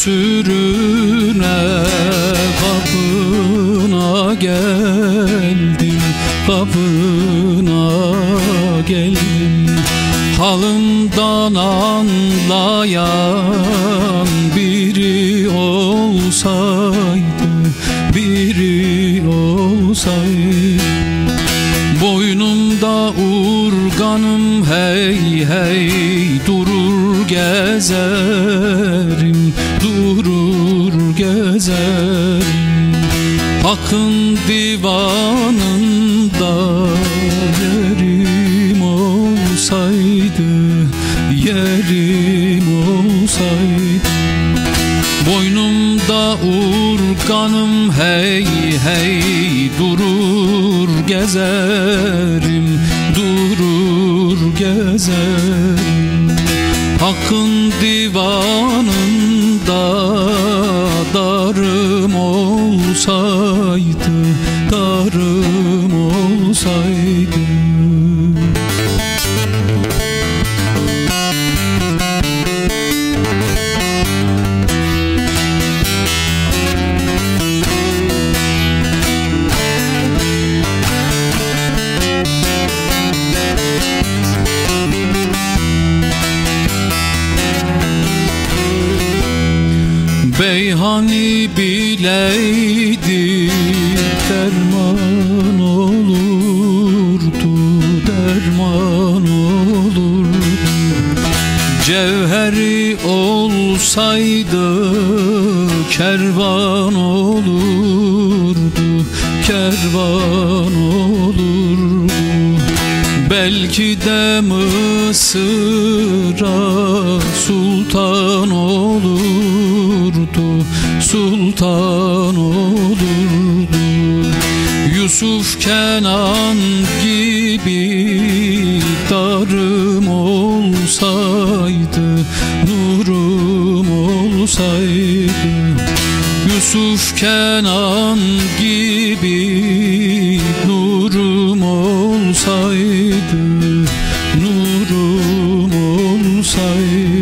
sürüne kapına geldim, kapına geldim. Halımdan anlayan biri olsaydı, biri olsaydı. Boynumda urganım hey hey durur gezerim, durur gezerim. Hakkın divanında yerim olsaydı, yerim olsaydı. Boynumda urganım hey hey durur gezerim, durur gezerim. Hakkın divanında darım olsaydı, darım olsaydı. Beyhani bileydi derman olurdu, derman olurdu. Cevheri olsaydı kervan olurdu, kervan olurdu. Belki de Mısır'a sultan olurdu, sultan olurdu. Yusuf Kenan gibi darım olsaydı, nurum olsaydı. Yusuf Kenan gibi nurum olsaydı, nurum olsaydı.